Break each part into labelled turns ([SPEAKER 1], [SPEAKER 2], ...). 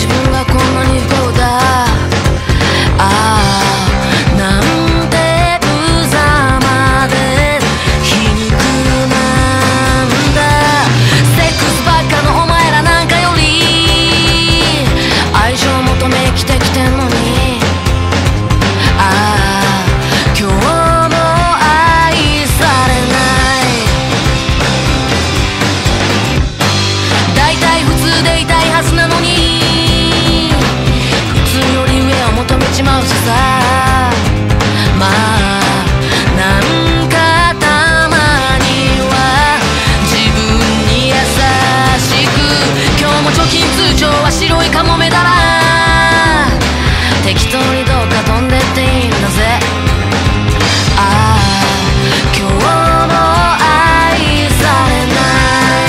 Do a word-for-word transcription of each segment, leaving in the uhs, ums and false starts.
[SPEAKER 1] 自分がこんなに不幸だ。ああなんて無様で皮肉なんだ。セックスばっかのお前らなんかより愛情求め生きてきてんのに、ああ今日も愛されない。大体普通でいたいはずなのに普通より上を求めちまうしさ。まあなんかたまには自分に優しく、今日も貯金通帳は白いカモメだら。適当にどうか飛んでっていいんだぜ。ああ今日も愛されない。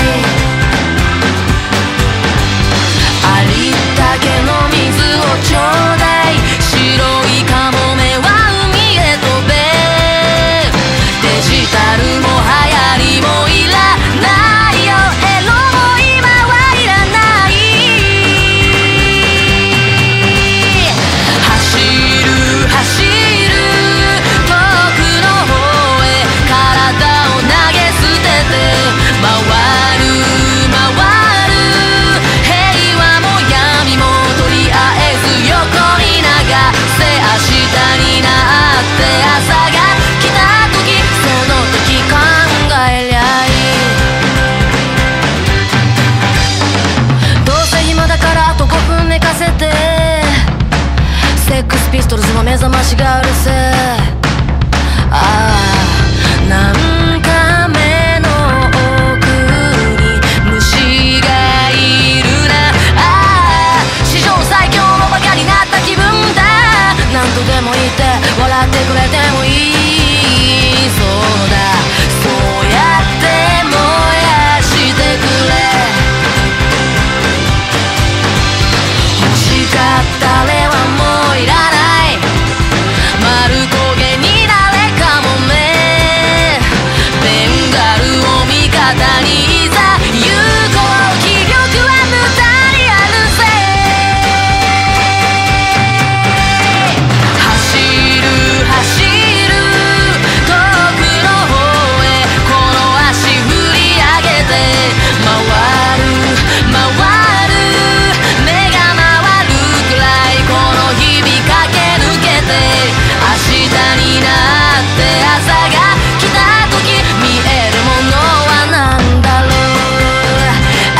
[SPEAKER 1] ありったけの水をちょうだい。白いカモメは海へ飛べ。デジタルも流行りもいらないよ。エロも今はいらない。走る走る遠くの方へ体を投げ捨てて回る回る。平和も闇もとりあえず横に流せ。明日になって朝が来た時、その時考えりゃいい。どうせ暇だからあとごふん寝かせて、セックスピストルズの目覚ましがうるせえ。ああなんか目の奥に虫がいるな。ああ史上最強のバカになった気分だ。なんとでも言って笑ってくれてもいい。そうだそうやって燃やしてくれ。欲しかったれはもういらない。丸焦げに誰かもめ。ベンガルを味方にいざ有効気力は無駄にあるぜ。走る走る遠くの方へこの足振り上げて回る回る。目が回るくらいこの日々駆け抜けて、明日になって朝が来た時見えるものは何だろう。あ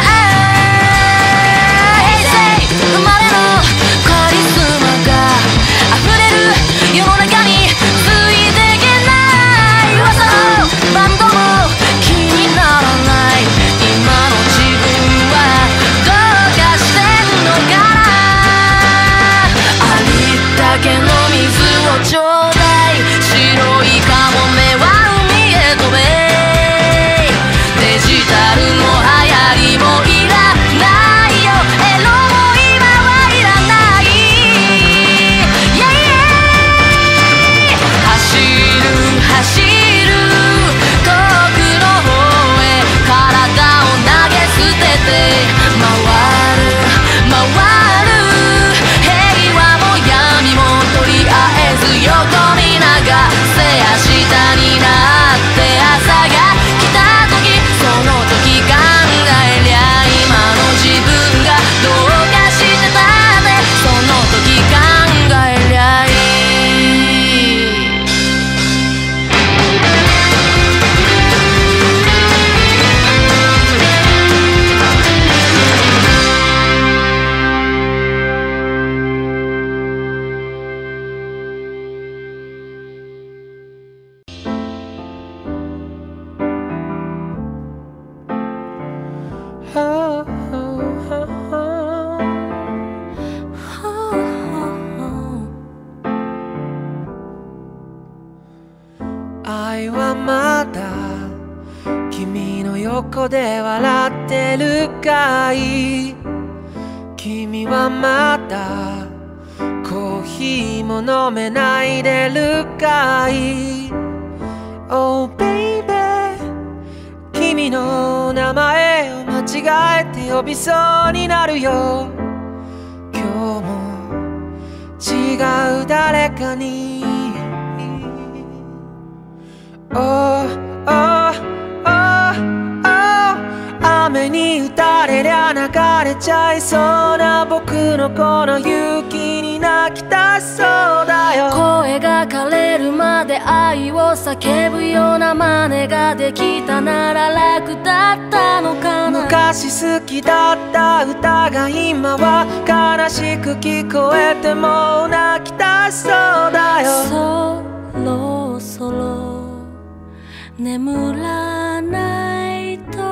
[SPEAKER 1] あ平成生まれのカリスマが溢れる世の中についていけない。噂のバンドも気にならない。今の自分はどうかしてんのかな。ありったけの水をちょうだい。白いカモメは海へ飛べ。デジタルも流行りもいらないよ。エロも今はいらない。イェイイェイ。走る走る遠くの方へ体を投げ捨てて回る回る。平和も闇もとりあえず横に流せ。明日になって朝が来た時、その時考えりゃ今の自分がどうかしてたってその時考えりゃいい。
[SPEAKER 2] 愛はまだ君の横で笑ってるかい。君はまだコーヒーも飲めないでるかい。 Oh baby 君の名前を間違えて呼びそうになるよ。 かに Oh, oh, oh, oh 雨に打たれりゃ流れちゃいそうな僕のこの勇気に泣きたそうだよ。
[SPEAKER 1] 声が枯れるまで愛を叫ぶような真似ができたなら楽だったのかな。
[SPEAKER 2] 昔好きだった歌が今は悲しく聞こえてもう泣きたそうだよ。
[SPEAKER 1] そろそろ眠らないと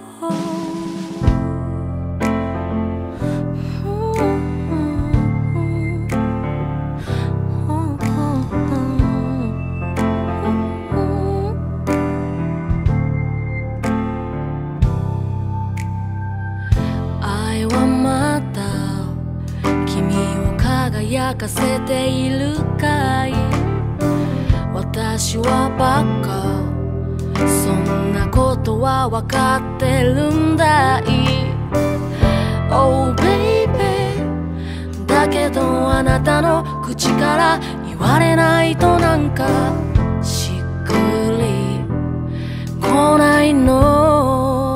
[SPEAKER 1] 愛はまだ君を輝かせているかい。私はバカ、そんなことはわかってるんだい。 Oh baby だけどあなたの口から言われないとなんかしっくり来ないの。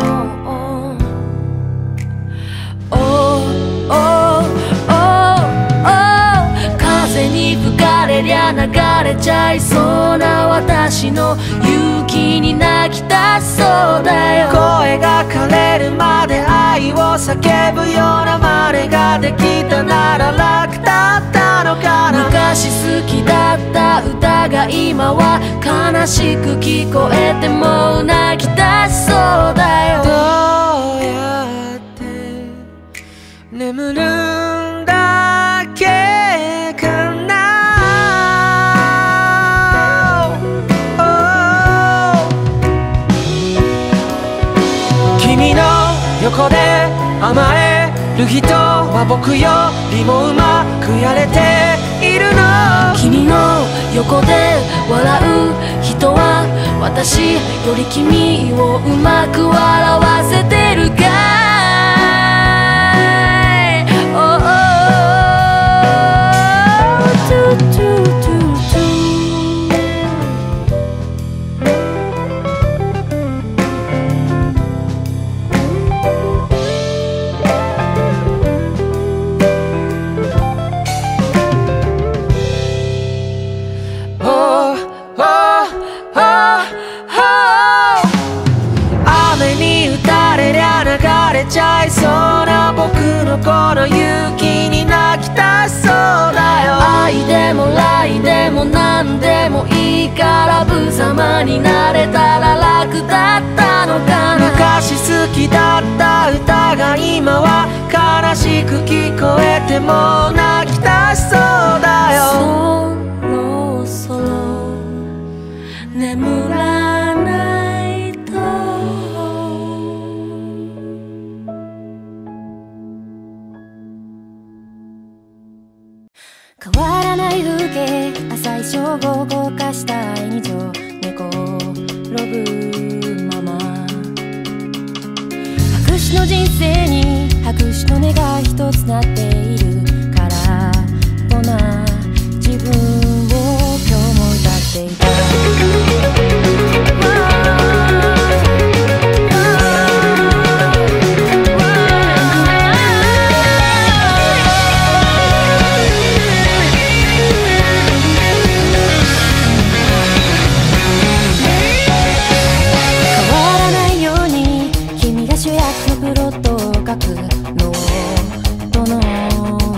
[SPEAKER 1] Oh, oh, oh, oh 風に吹かれりゃ流れちゃいそうな私の勇気に泣きたそうだよ。
[SPEAKER 2] 声が枯れるまで愛を叫ぶような真似ができたなら楽だったのかな。
[SPEAKER 1] 昔好きだった歌が今は悲しく聞こえてもう泣きたそうだよ。
[SPEAKER 2] どうやって眠るんだっけかな。君の横で甘える人は僕よりもうまくやれているの。
[SPEAKER 1] 君の横で笑う人は私より君をうまく笑わせてるかい。 Oh, oh, oh, do, do, do, do.
[SPEAKER 2] 雨に打たれりゃ流れちゃいそうな僕のこの勇気に泣きたそうだよ。
[SPEAKER 1] 愛でも愛でも何でもいいから無様になれたら楽だったのかな。
[SPEAKER 2] 昔好きだった歌が今は悲しく聞こえても泣きたそうだよ。
[SPEAKER 1] そろそろ眠らないと。変わらない風景、浅い正午を動かした愛に情寝転ぶまま、白紙の人生に白紙の目が一つなっている空っぽな自分を今日も歌っていた。主役のプロットを書くノートの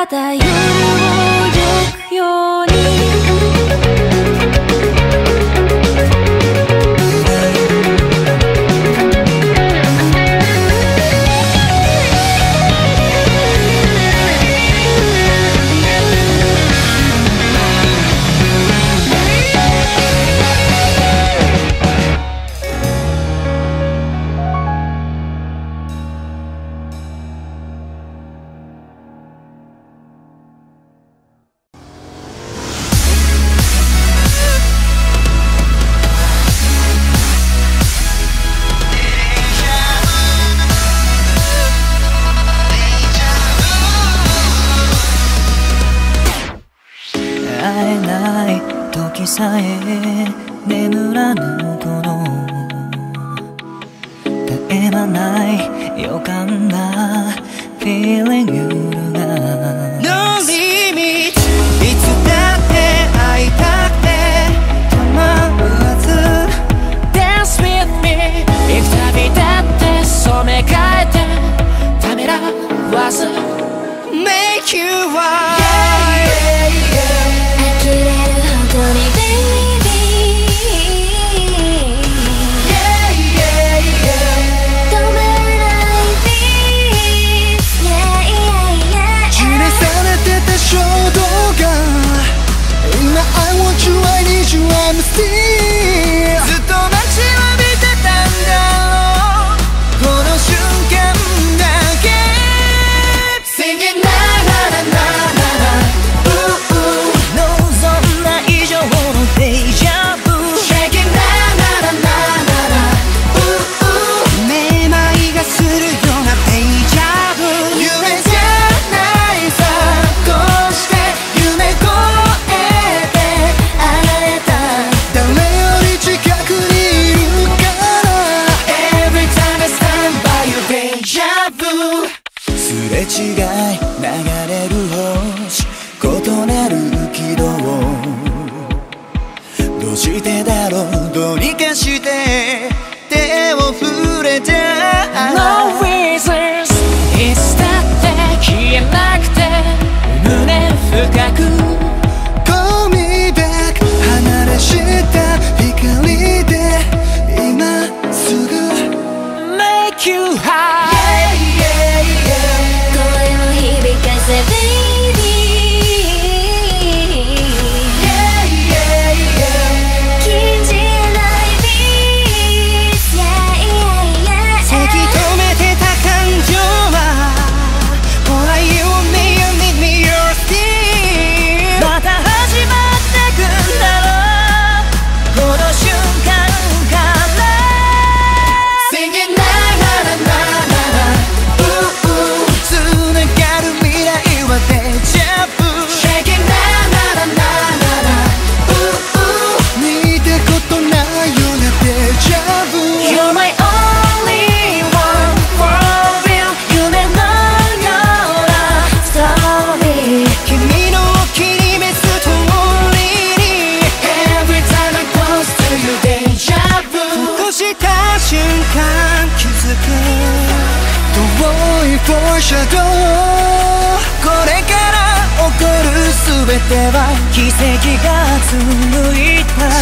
[SPEAKER 1] ただ夜を行くように
[SPEAKER 3] さえ眠らぬこの絶え間ない予感が Feeling 揺るが No limit いつだって会いたくて構わず Dance with me 幾度だって染め替えてためらわず Make you wild I'm still ずっと待ちわびてたんだろうこの瞬間だけ Singing na na na na na na Ooh ooh 望んだ以上のデジャブ Shaking na na na na na na Ooh ooh めまいがするようなデジャブ夢じゃないさこうして夢越えてすれ違い流れる星異なる軌道どうしてだろうどうにかして手を触れた No reasons いつだって消えなくて胸深く Call me back 離れした光で今すぐ Make you highフォーシャドウこれから起こる全ては奇跡が紡いだ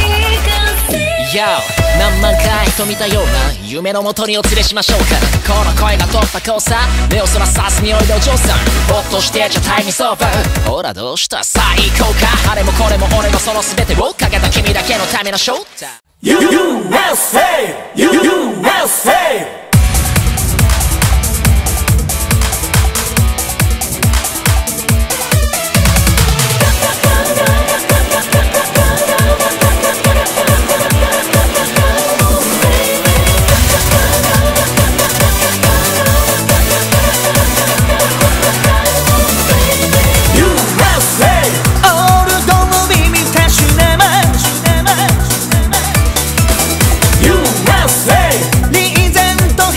[SPEAKER 3] Yo 何万回と見たような夢のもとにお連れしましょうかこの声が突破交差目をそらさす匂いでお嬢さんほっとしてちゃタイムイズオーバーほらどうしたさあ行こうかあれもこれも俺のその全てをかけた君だけのためのショー ユーエスエー ユーエスエーリーゼント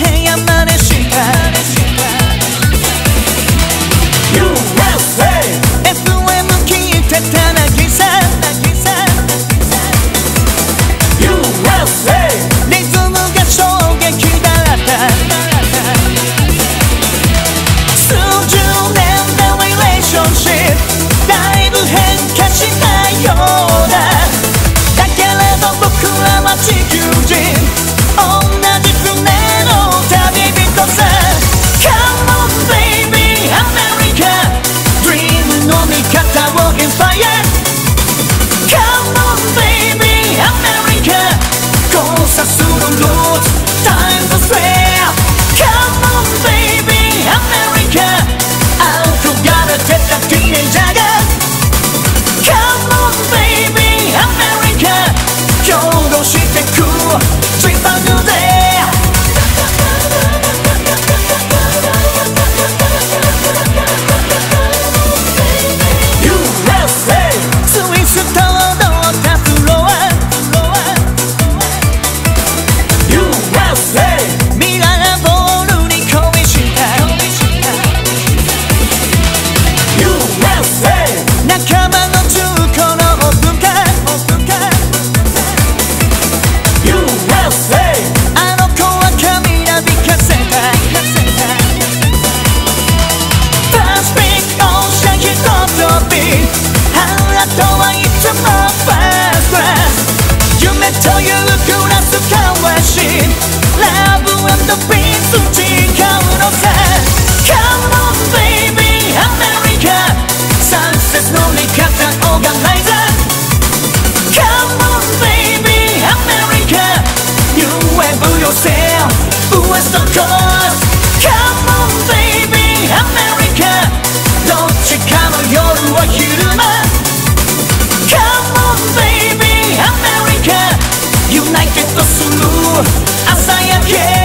[SPEAKER 3] 培うのさ Come on baby America サクセスの味方オーガナイザー Come on baby America You ever yourself West Coast Come on baby America どっちかの夜は昼間 Come on baby America United する朝焼け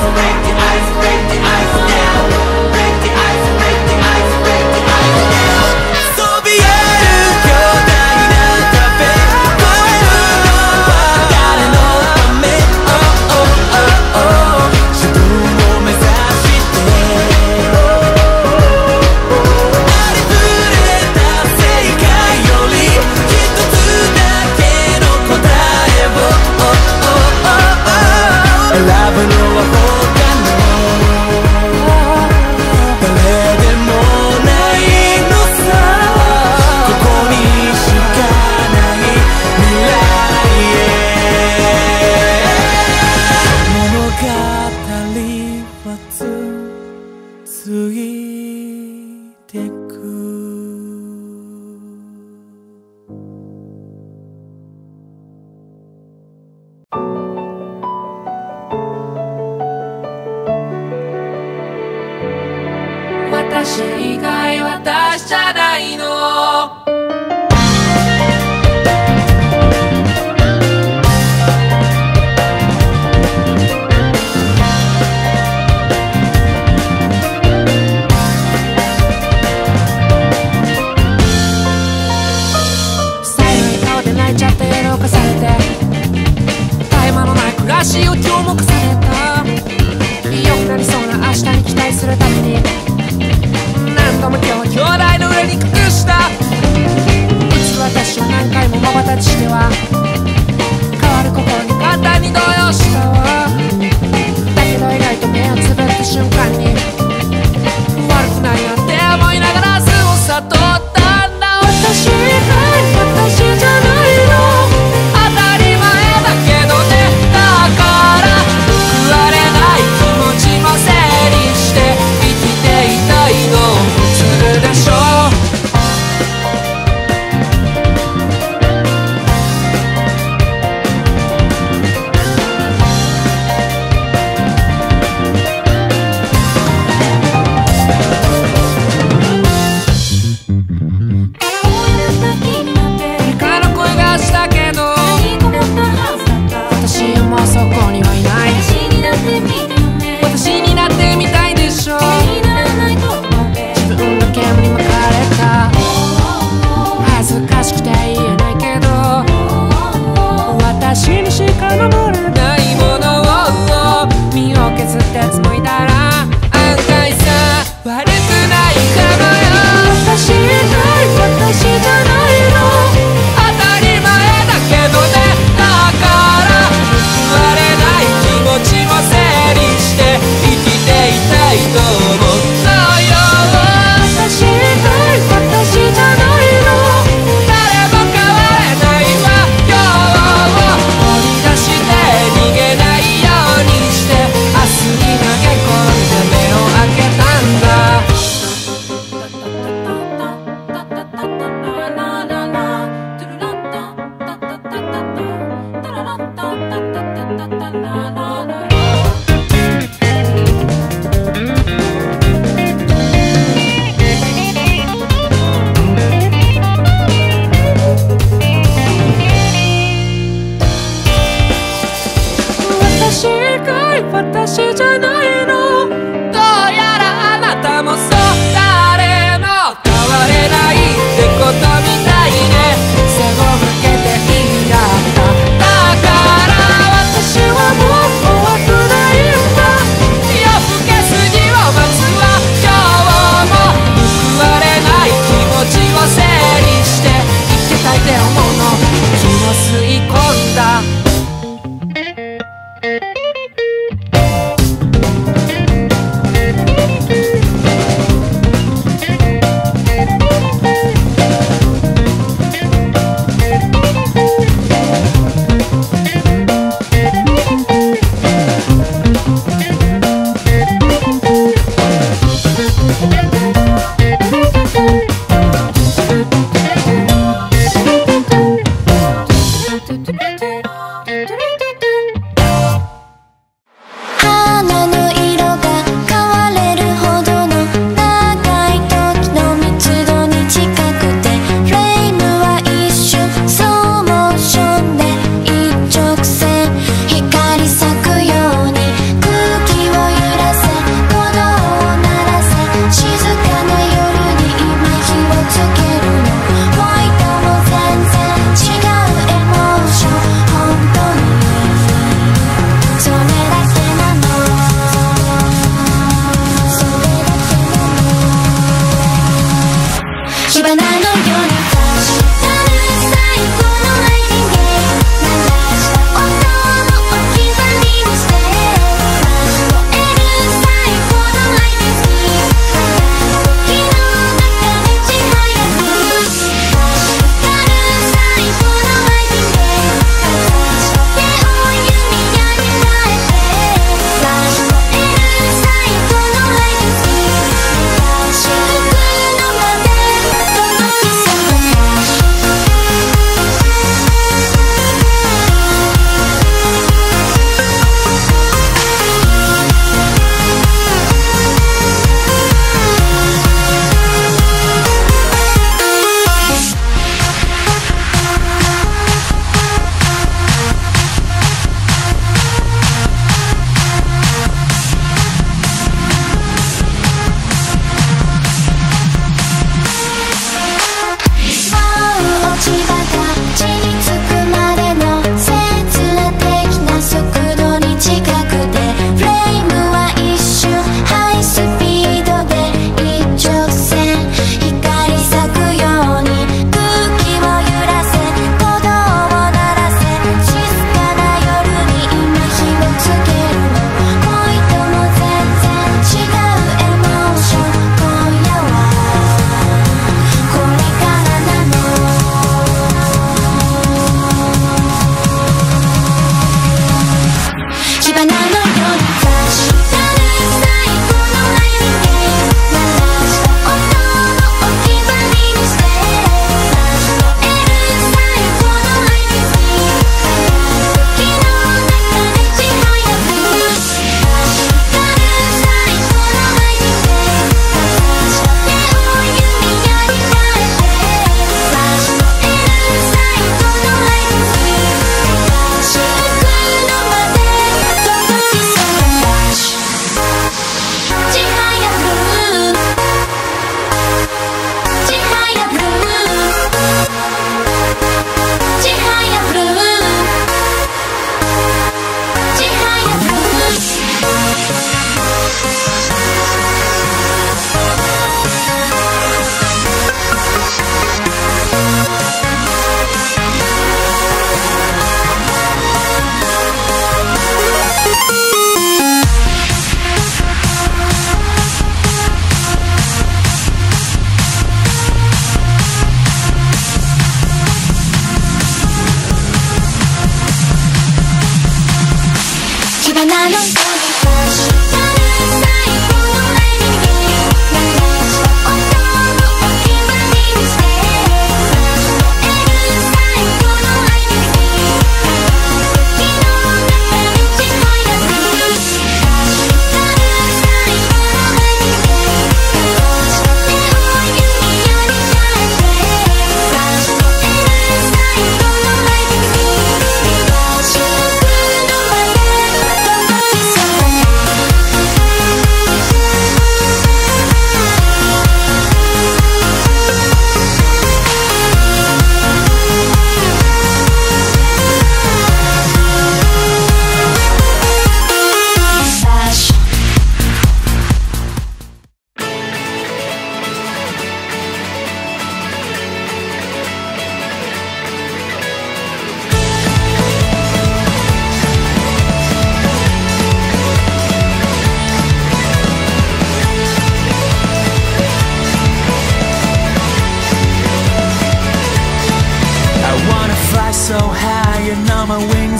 [SPEAKER 3] break the ice, break the ice now. Break the ice, break the ice, break the ice now. そびえる巨大な壁越えるのは誰のため Oh oh oh oh 自分を目指してありふれた世界より一つだけの答えを Oh oh oh oh 選ぶのは他の誰でもないのさここにしかない未来へ物語は続いてく私以外私じゃないの冴えない顔で泣いちゃってエロ化されて絶え間のない暮らしを注目された良くなりそうな明日に期待するために何度も今日兄弟の上に隠したいつ私を何回も瞬きしては変わる心に簡単に動揺したわだけど意外と目をつぶった瞬間に悪くないなんて思いながら過ごさとったんだ私以外私じゃないの当たり前だけどねだから報われない気持ちも整理して生きていたいの普通でしょ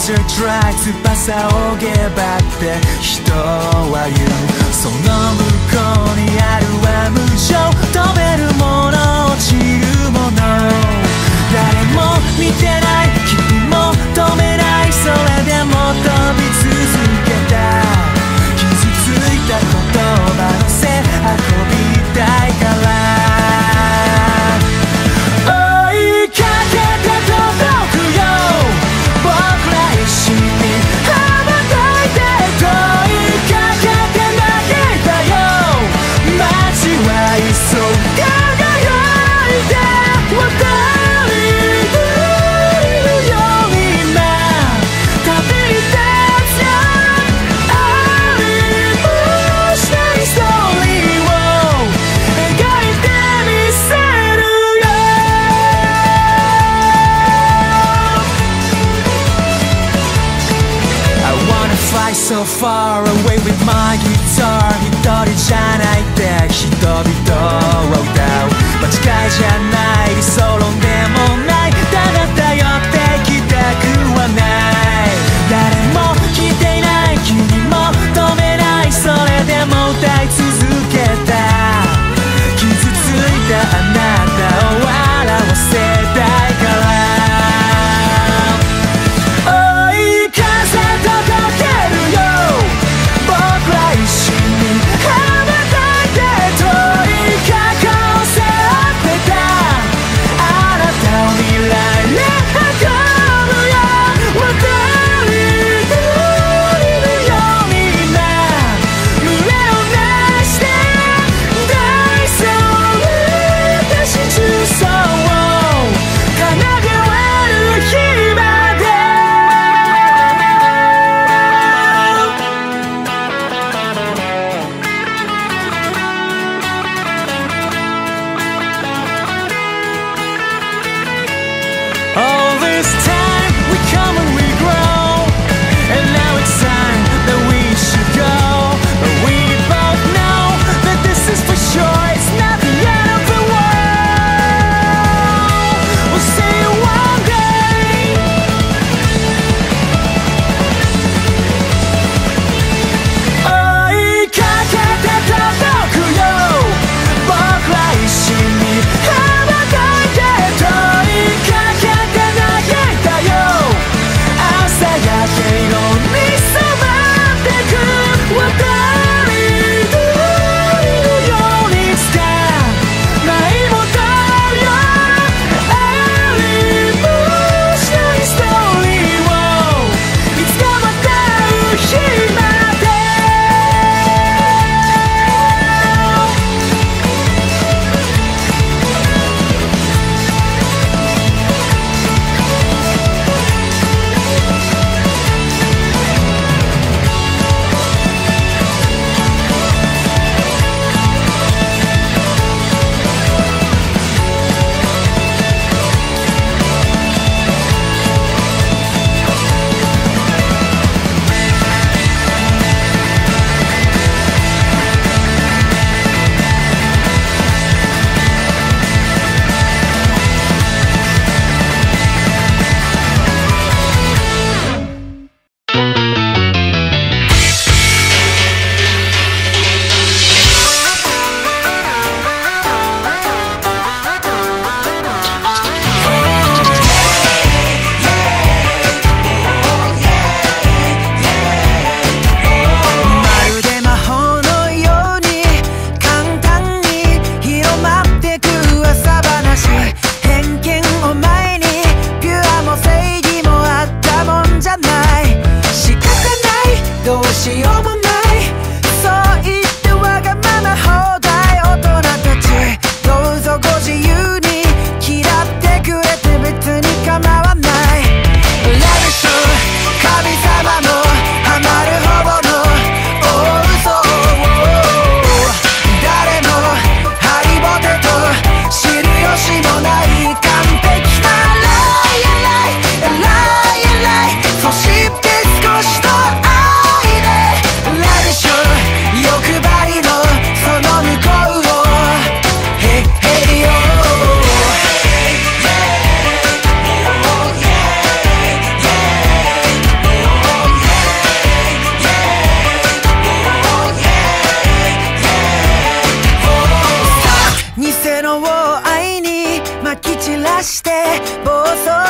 [SPEAKER 3] Just try 翼をげばって人は言う。その向こうにあるは無常、飛べるもの落ちるもの、誰も見てない君も止めない、それでも飛び続けた。傷ついた言葉の背運びたいから、追いかけて届くよ、僕ら一緒に羽ばたいて、追いかけて投げたよ、街は急輝いて渡り出るように今旅立つよ、ありもしないストーリーを描いてみせるよ。 I wanna fly so far away with my guitar、 一人じゃないって人々を歌う、間違いじゃない理想論でもない、だが頼ってきたくはない、誰も聞いていない君も止めない、それでも歌い続けた。傷ついたあなたを笑わせたいから、追い風届けるよ、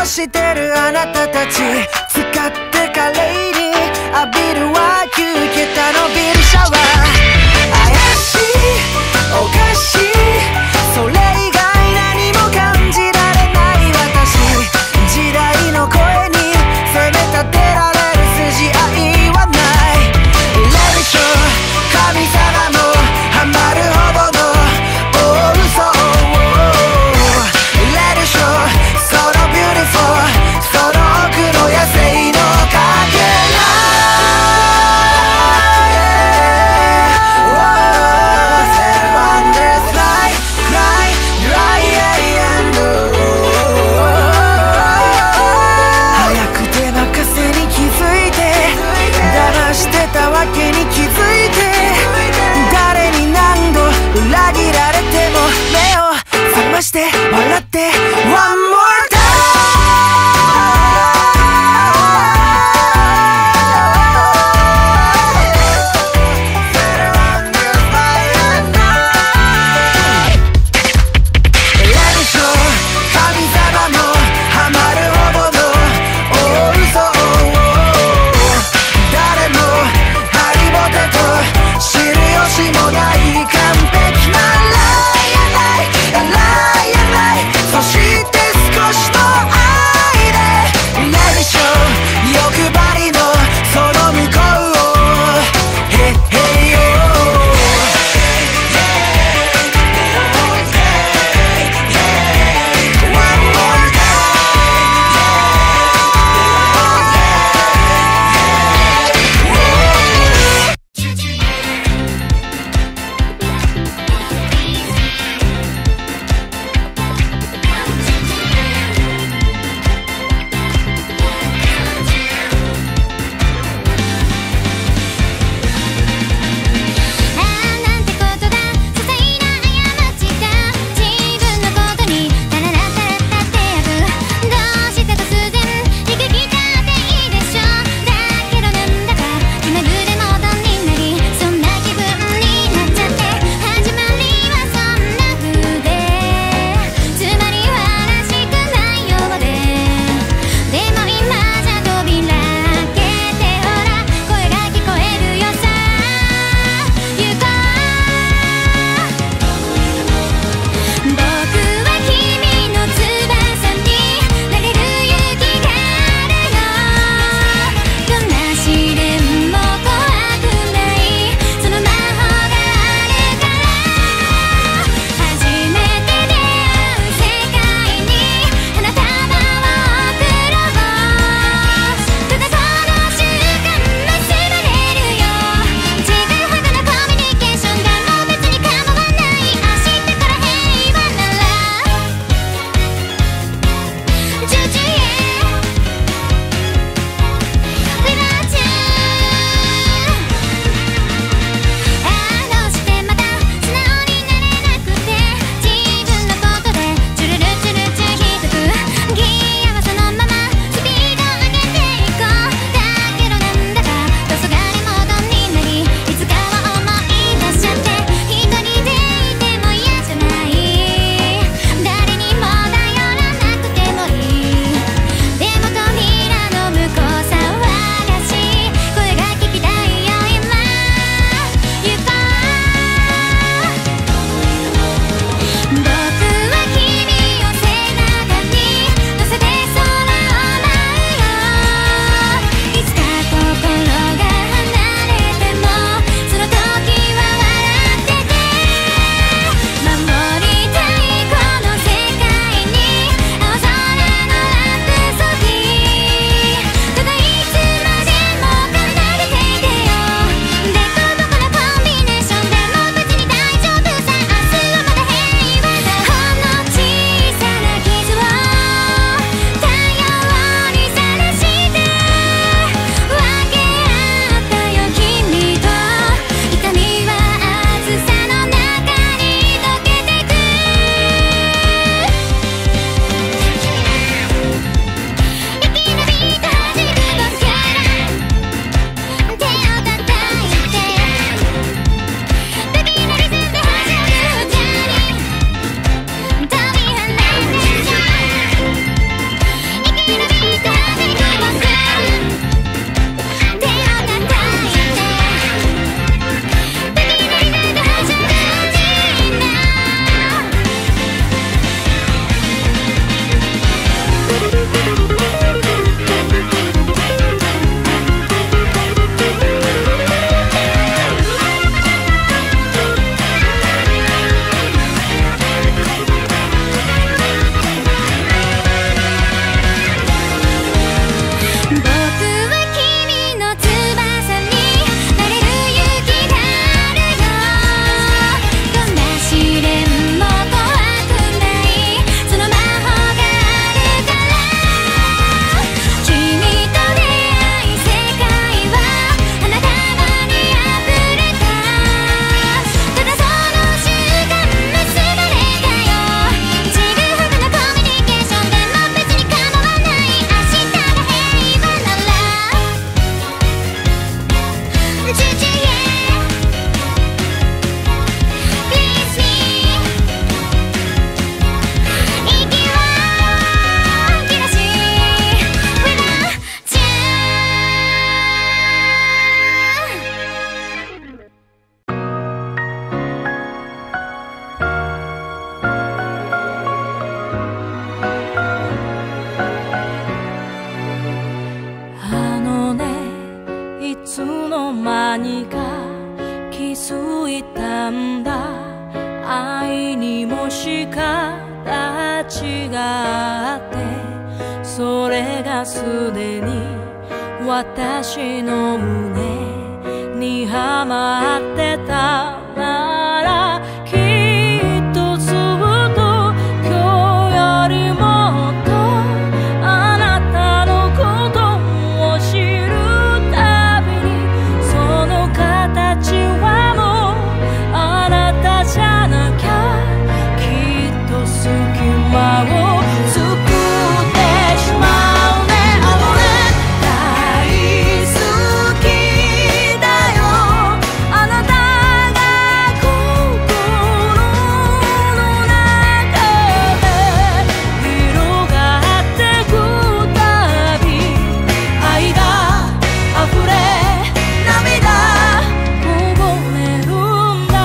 [SPEAKER 3] してるあなたたち使って華麗に浴びるわきゅうけたのビールシャワー怪しいおかしいそれ以外何も感じられない私時代の声に責め立てられる筋合いはないレディショー神様もハマるほどの大嘘レディショーそのビューティフォーその奥の野生の
[SPEAKER 1] いたんだ。愛にもし形があって、それがすでに私の胸にはまってたなら、きっとずっと今日よりもっとあなたのことを知るたびに、その形はもうあなたじゃなきゃ、きっと隙間を作ってしまうね。あのね、大好きだよ、あなたが心の中で広がってくたび、愛が溢れ涙こぼれるんだ。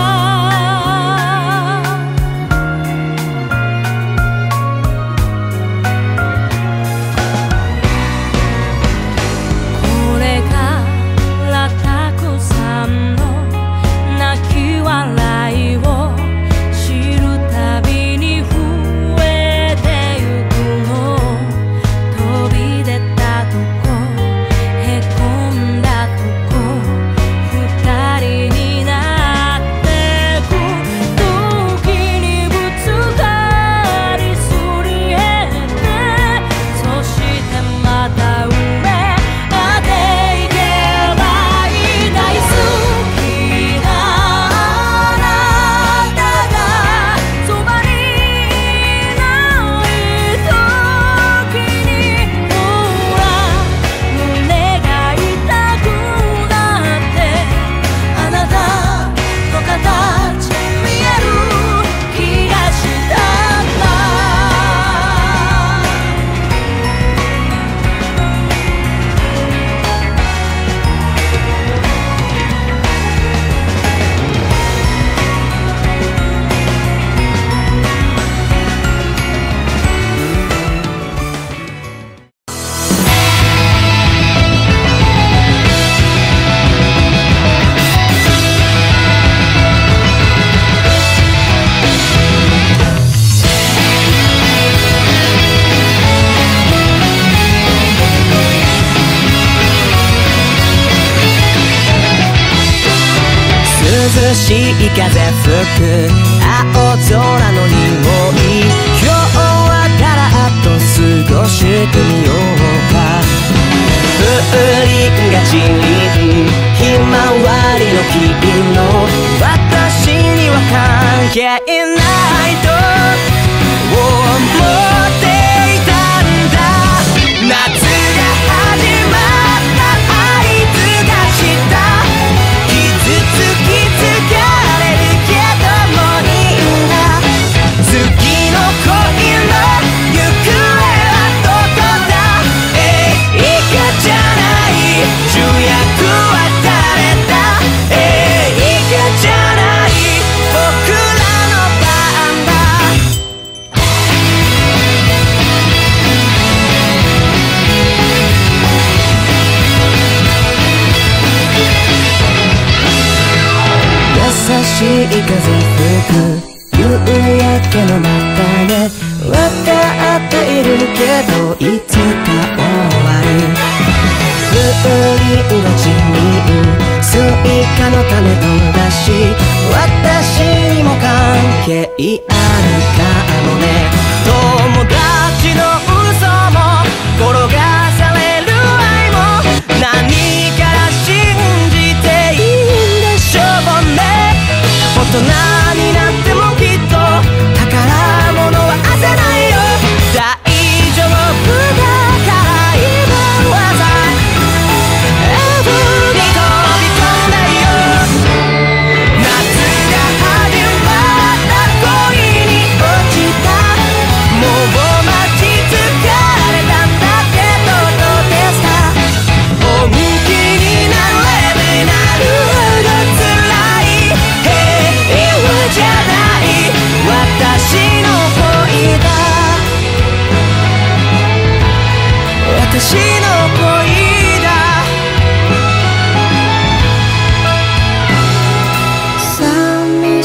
[SPEAKER 1] これからたくさんの泣き笑いを知るたびに増えてゆくの。飛び出たとこ、へこんだとこ、二人になってく。時にぶつかりすり減って、そしてまた上あっていけばいい。大好きなあなたがそばにいない時に、ほら胸が痛くなって、あなたの形見える気がしたんだ。
[SPEAKER 3] 涼しい風吹く青空の匂い、今日はだらっと過ごしてみようか。風鈴が散りひまわりの君の、私には関係ないと思っていたんだ。夏が始まった合図がした。傷つき疲れるけどもいいんだ。次の恋の行方はどこだ。えいかじゃない、主役は誰だ。えいかじゃない、僕らの番だ。優しい風吹く夕焼けの中で分かっているけど、いつか終わる。風鈴が散りスイカの種飛ばし、私にも関係あるかもね。友達の嘘も転がされる愛も、何から信じていいんでしょうね。大人になってもきっと宝物は焦ないよ。大丈夫だから今はさ、エブに飛び込んだよ。夏が始まった恋に落ちた。もう待ち疲れたんだけどどうですか。本気になればなるほど辛い。平和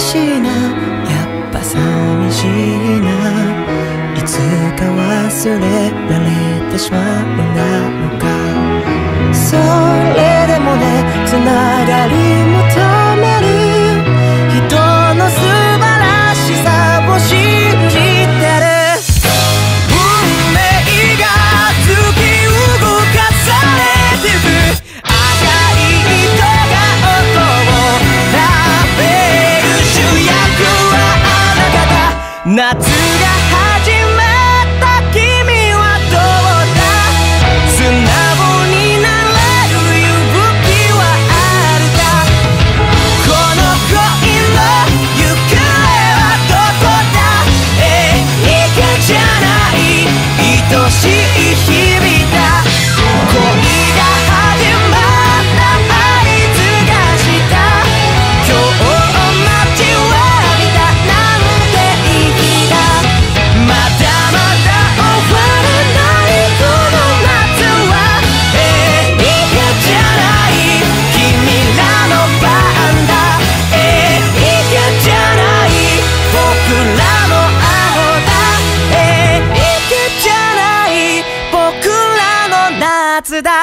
[SPEAKER 3] しいな、やっぱ寂しいな、いつか忘れられてしまうんだろうか。それでもね、つながり求める人の素晴らしさを信じてる。運命が突き動かされてく、赤い糸が音を食べる、主役はあなただ。夏が始まった君はどうだ、素直になれる勇気はあるか。この恋の行方はどこだ、ええ、いけじゃない、愛しい日々だ。恋が始まった合図がした、今日待ちわびたなんていい日だ。まだまだ終わらないこの夏は、ええ、いけじゃない、君らの番だ。ええ、いけじゃない、僕らの青だ。ええ、いけじゃない、僕らの夏だ。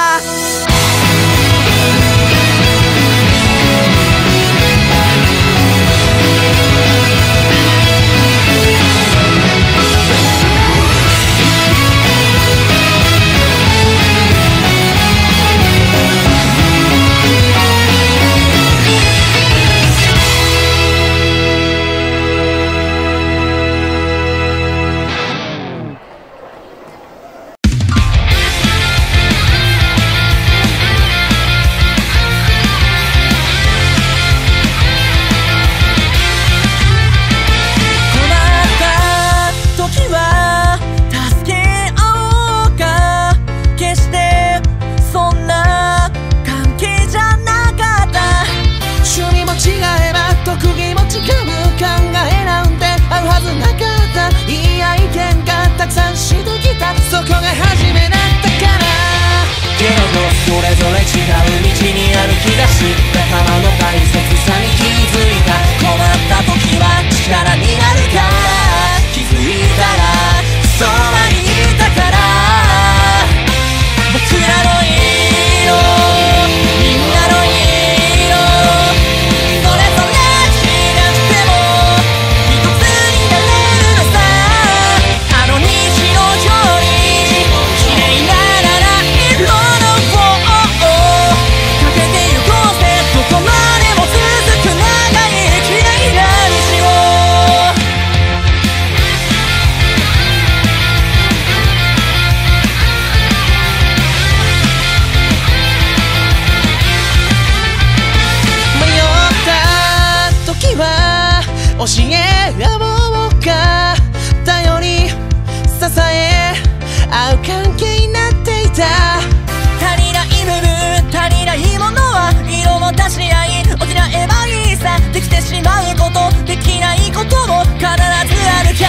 [SPEAKER 3] 教え合おうか、頼り支え合う関係になっていた。
[SPEAKER 1] 足りない部分足りないものは色を出し合い補えばいいさ。できてしまうことできないことも必ずあるから。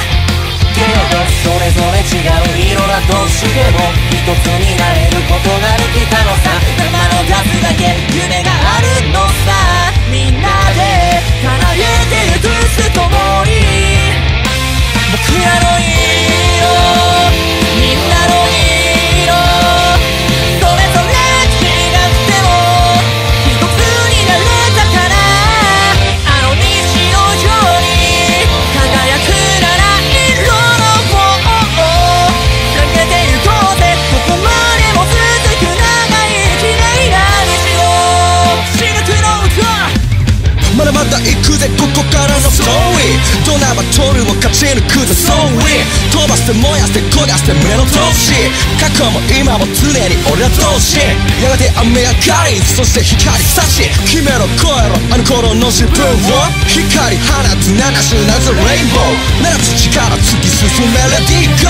[SPEAKER 1] けれどそれぞれ違う色だとしても一つになれることができたのさ。生の数だけ夢があるのさ。みんなで叶えてゆくストーリー、僕らの色、みんなの色、それぞれ違っても一つになれたから。あの虹のように輝くなら色の方をかけてゆこうぜ。ここまでも続く長い綺麗な道をしぐくの歌。
[SPEAKER 3] まだまだ行くぜここからのストーリー、どんなバトルを勝ち抜くぜ。 So we 飛ばして燃やして焦がして胸の闘志、過去も今も常に俺ら同士。やがて雨上がりそして光差し、君の声のあの頃の自分を光放つ七種なぜレインボー、七つ力突き進めレディーゴ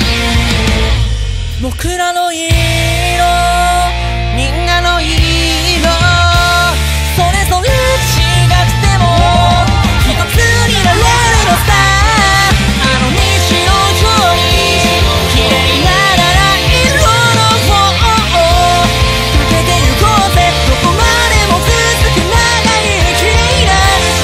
[SPEAKER 3] ー。
[SPEAKER 1] 僕らの色、
[SPEAKER 3] みんなの色、
[SPEAKER 1] それぞれ違っても一つになれるのさ。あの虹のように綺麗な七色の方をかけてゆこうぜ。どこまでも続く長い綺麗な道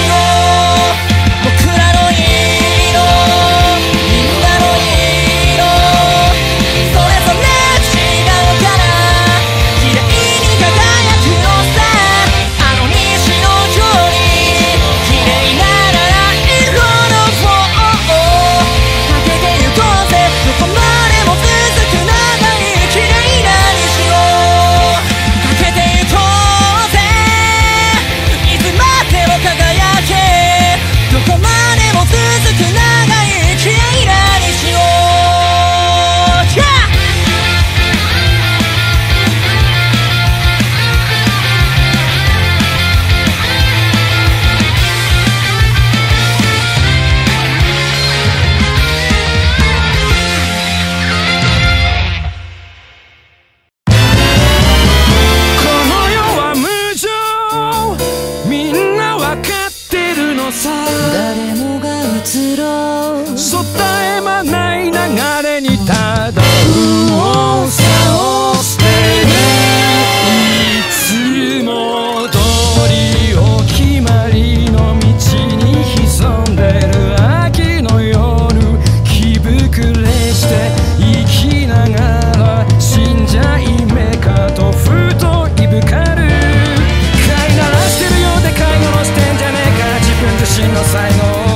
[SPEAKER 4] 分かってるのさ。
[SPEAKER 1] 誰もが移ろう
[SPEAKER 4] そ絶え間ない流れにただ右往左往してね。いつも通りお決まりの道に潜んでる秋の夜、気膨れして生きながら死んじゃいめかとふといぶかる。飼いならしてるようで飼い殺してんじゃねえか、自分自身の才能。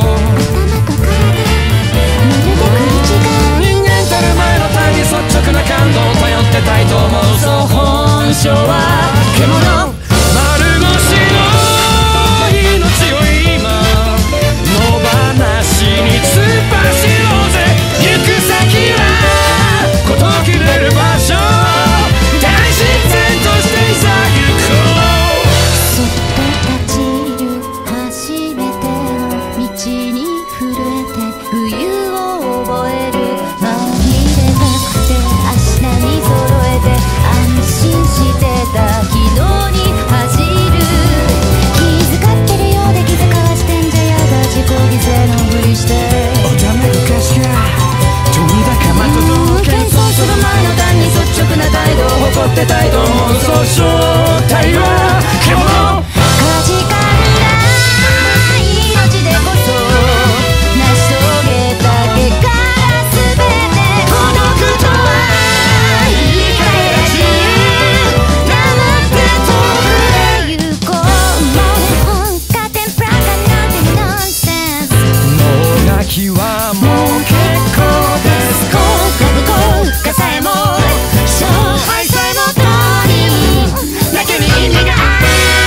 [SPEAKER 4] 人間たる前の単に率直な感動を頼ってたいと思う。そう本性は獣丸腰の命を今野放しに突っ走ろうぜ。行く先は事切れる場所、大自然としていざ行こう。
[SPEAKER 1] そっと立ち入る初めての道に震えて冬を覚える。紛れなくて明日に揃えて安心してた昨日に走る。気遣ってるようで気遣わしてんじゃやだ、自己犠牲のふりして。
[SPEAKER 4] おためくかしが飛んだかまとど
[SPEAKER 1] 謙遜する前の単に率直な態度を誇ってたいと思う。
[SPEAKER 4] そう正体は獣。
[SPEAKER 1] カジカルな命でこそ成し遂げた結果が全て孤独とは言い換えら自由黙って遠くへ行こう。もう本家天ぷらかなんてノンセンス。
[SPEAKER 4] もう泣きはもう結構です。
[SPEAKER 1] こうかぶこうかさえも勝敗さえもどうにもだけに意味がある。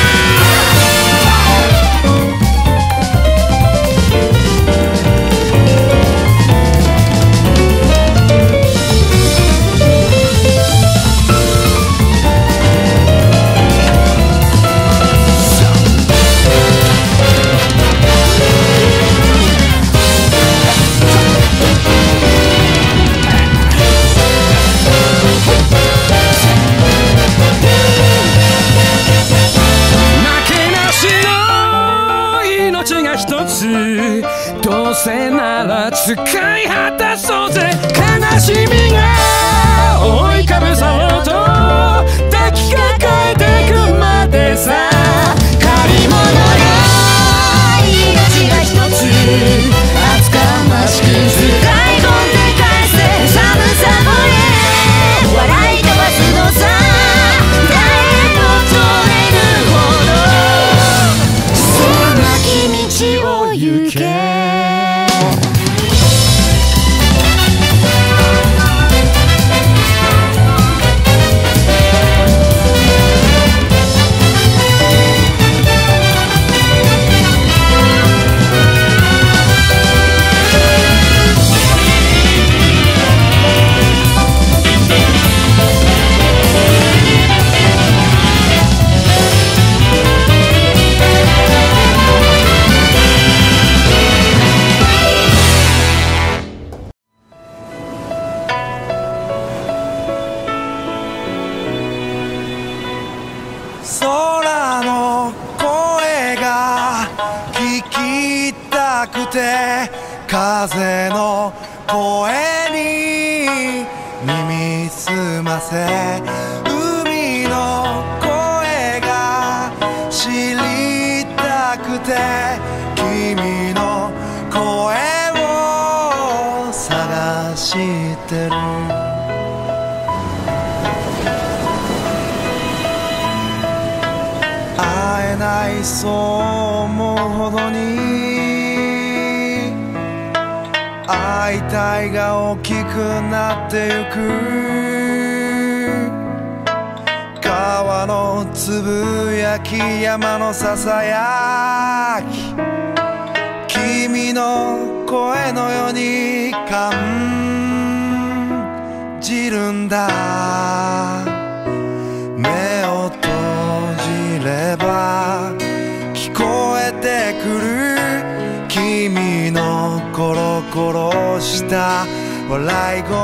[SPEAKER 4] どうせなら使い果たそうぜ。悲しみが覆いかぶさろうと抱きかかえてくまでさ。借り物の
[SPEAKER 1] 命が一つ厚かましく使い込んで返せ。寒さもね笑い飛ばすのさ。誰も止めるほど狭き道を行け。
[SPEAKER 3] 空の声が聞きたくて風の声に耳すませ、海の声が知りたくて君の声を探してる。会えないそう思うほどに会いたいが大きくなってゆく。川のつぶやき山のささやき君の声のように感じるんだ。目を閉じれば聞こえてくる君のコロコロした笑い声。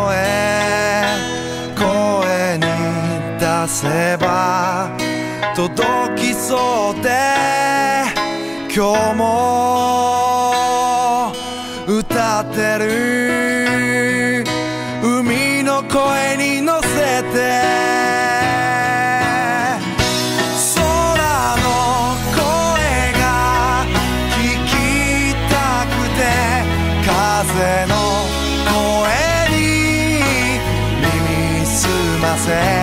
[SPEAKER 3] 声に出せば届きそうで今日も歌ってる海の声に乗せて空の声が聞きたくて風の声に耳すませ